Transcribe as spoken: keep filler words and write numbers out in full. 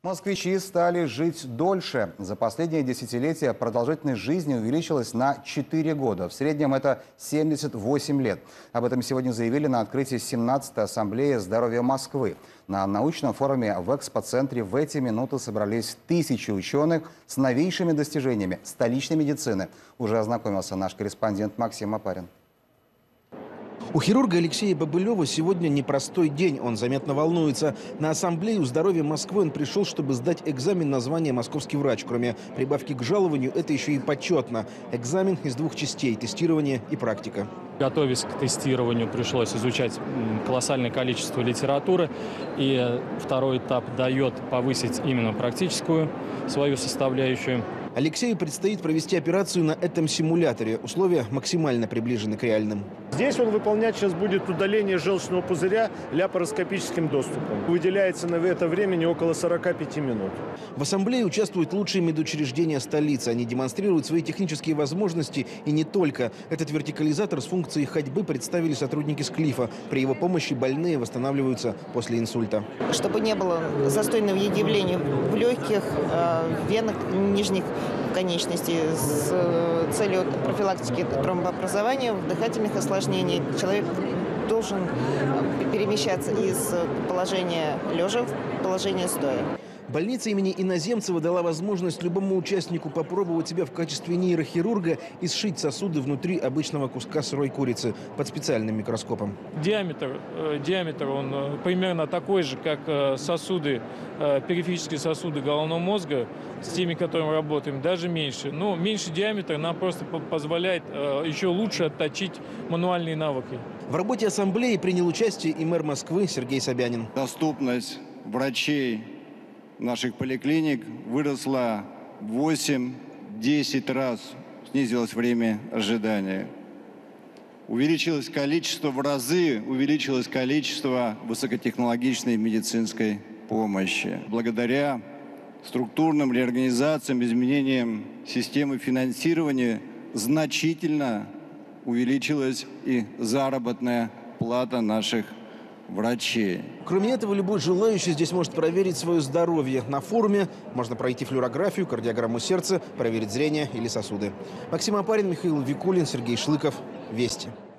Москвичи стали жить дольше. За последние десятилетия продолжительность жизни увеличилась на четыре года. В среднем это семьдесят восемь лет. Об этом сегодня заявили на открытии семнадцатой ассамблеи здоровья Москвы. На научном форуме в экспоцентре в эти минуты собрались тысячи ученых с новейшими достижениями столичной медицины. Уже ознакомился наш корреспондент Максим Апарин. У хирурга Алексея Бобылева сегодня непростой день. Он заметно волнуется. На ассамблею здоровья Москвы он пришел, чтобы сдать экзамен на звание «Московский врач». Кроме прибавки к жалованию, это еще и почетно. Экзамен из двух частей – тестирование и практика. Готовясь к тестированию, пришлось изучать колоссальное количество литературы. И второй этап дает повысить именно практическую свою составляющую. Алексею предстоит провести операцию на этом симуляторе. Условия максимально приближены к реальным. Здесь он выполнять сейчас будет удаление желчного пузыря ляпароскопическим доступом. Выделяется на это времени около сорока пяти минут. В ассамблее участвуют лучшие медучреждения столицы. Они демонстрируют свои технические возможности и не только. Этот вертикализатор с функцией ходьбы представили сотрудники Склифа. При его помощи больные восстанавливаются после инсульта. Чтобы не было застойного явления в легких, в венах нижних конечностей с целью профилактики тромбообразования, дыхательных осложнений. Человек должен перемещаться из положения лежа в положение стоя. Больница имени Иноземцева дала возможность любому участнику попробовать себя в качестве нейрохирурга и сшить сосуды внутри обычного куска сырой курицы под специальным микроскопом. Диаметр, э, диаметр он э, примерно такой же, как э, сосуды, э, периферические сосуды головного мозга, с теми, которыми мы работаем, даже меньше. Но меньше диаметр нам просто позволяет э, еще лучше отточить мануальные навыки. В работе ассамблеи принял участие и мэр Москвы Сергей Собянин. Доступность врачей наших поликлиник выросла в восемь-десять раз, снизилось время ожидания. Увеличилось количество в разы, увеличилось количество высокотехнологичной медицинской помощи. Благодаря структурным реорганизациям, изменениям системы финансирования значительно увеличилась и заработная плата наших врачей. Кроме этого, любой желающий здесь может проверить свое здоровье. На форуме можно пройти флюорографию, кардиограмму сердца, проверить зрение или сосуды. Максим Апарин, Михаил Викулин, Сергей Шлыков. Вести.